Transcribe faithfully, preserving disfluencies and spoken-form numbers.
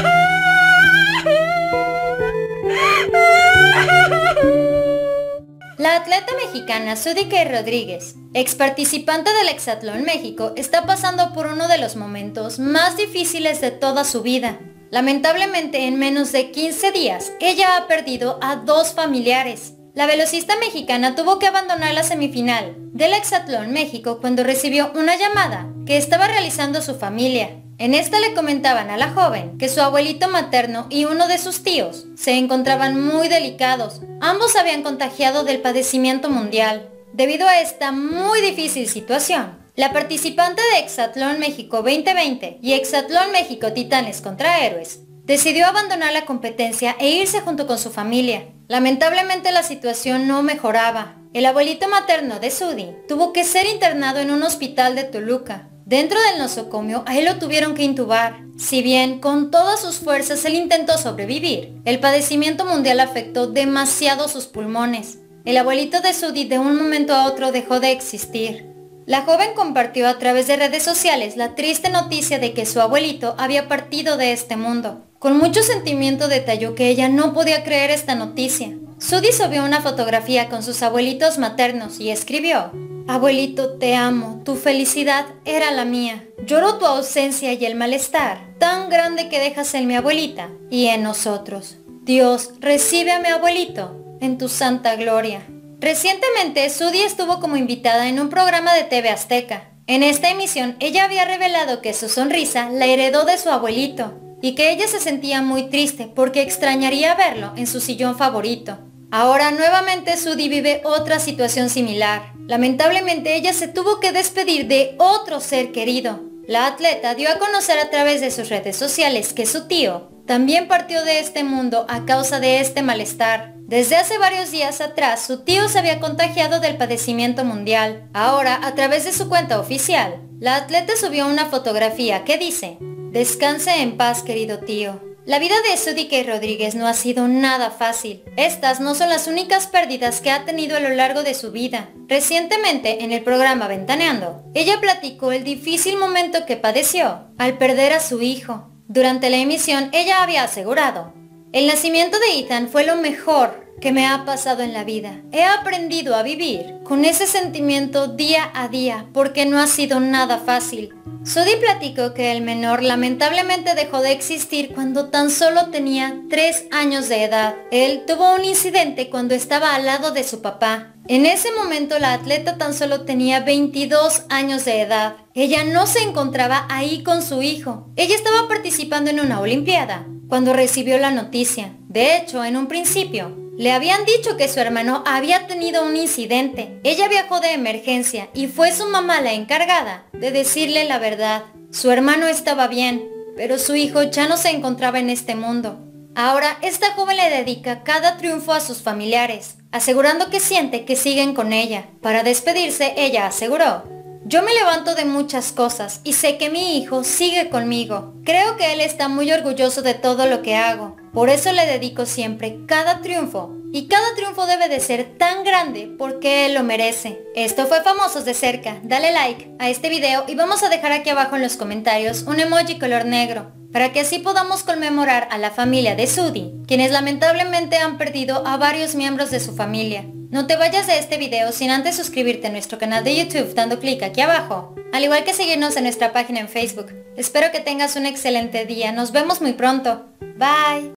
La atleta mexicana Sudy Kay Rodríguez, ex participante del Hexatlón México, está pasando por uno de los momentos más difíciles de toda su vida. Lamentablemente, en menos de quince días, ella ha perdido a dos familiares. La velocista mexicana tuvo que abandonar la semifinal del Hexatlón México cuando recibió una llamada que estaba realizando su familia. En esta le comentaban a la joven que su abuelito materno y uno de sus tíos se encontraban muy delicados. Ambos habían contagiado del padecimiento mundial. Debido a esta muy difícil situación, la participante de Hexatlón México veinte veinte y Hexatlón México Titanes contra Héroes decidió abandonar la competencia e irse junto con su familia. Lamentablemente la situación no mejoraba. El abuelito materno de Sudy tuvo que ser internado en un hospital de Toluca. Dentro del nosocomio a él lo tuvieron que intubar. Si bien con todas sus fuerzas él intentó sobrevivir, el padecimiento mundial afectó demasiado sus pulmones. El abuelito de Sudy de un momento a otro dejó de existir. La joven compartió a través de redes sociales la triste noticia de que su abuelito había partido de este mundo. Con mucho sentimiento detalló que ella no podía creer esta noticia. Sudy subió una fotografía con sus abuelitos maternos y escribió: «Abuelito, te amo, tu felicidad era la mía. Lloro tu ausencia y el malestar tan grande que dejas en mi abuelita y en nosotros. Dios, recibe a mi abuelito en tu santa gloria». Recientemente, Sudy estuvo como invitada en un programa de T V Azteca. En esta emisión, ella había revelado que su sonrisa la heredó de su abuelito y que ella se sentía muy triste porque extrañaría verlo en su sillón favorito. Ahora nuevamente Sudy vive otra situación similar. Lamentablemente ella se tuvo que despedir de otro ser querido. La atleta dio a conocer a través de sus redes sociales que su tío también partió de este mundo a causa de este malestar. Desde hace varios días atrás, su tío se había contagiado del padecimiento mundial. Ahora, a través de su cuenta oficial, la atleta subió una fotografía que dice: «Descanse en paz, querido tío». La vida de Sudy Kay Rodríguez no ha sido nada fácil. Estas no son las únicas pérdidas que ha tenido a lo largo de su vida. Recientemente, en el programa Ventaneando, ella platicó el difícil momento que padeció al perder a su hijo. Durante la emisión, ella había asegurado: «El nacimiento de Ethan fue lo mejor que me ha pasado en la vida. He aprendido a vivir con ese sentimiento día a día porque no ha sido nada fácil». Sudy platicó que el menor lamentablemente dejó de existir cuando tan solo tenía tres años de edad. Él tuvo un incidente cuando estaba al lado de su papá. En ese momento la atleta tan solo tenía veintidós años de edad. Ella no se encontraba ahí con su hijo. Ella estaba participando en una olimpiada cuando recibió la noticia. De hecho, en un principio, le habían dicho que su hermano había tenido un incidente. Ella viajó de emergencia y fue su mamá la encargada de decirle la verdad. Su hermano estaba bien, pero su hijo ya no se encontraba en este mundo. Ahora, esta joven le dedica cada triunfo a sus familiares, asegurando que siente que siguen con ella. Para despedirse, ella aseguró: «Yo me levanto de muchas cosas y sé que mi hijo sigue conmigo. Creo que él está muy orgulloso de todo lo que hago. Por eso le dedico siempre cada triunfo. Y cada triunfo debe de ser tan grande porque él lo merece». Esto fue Famosos de Cerca. Dale like a este video y vamos a dejar aquí abajo en los comentarios un emoji color negro, para que así podamos conmemorar a la familia de Sudy, quienes lamentablemente han perdido a varios miembros de su familia. No te vayas de este video sin antes suscribirte a nuestro canal de YouTube dando clic aquí abajo, al igual que seguirnos en nuestra página en Facebook. Espero que tengas un excelente día. Nos vemos muy pronto. Bye.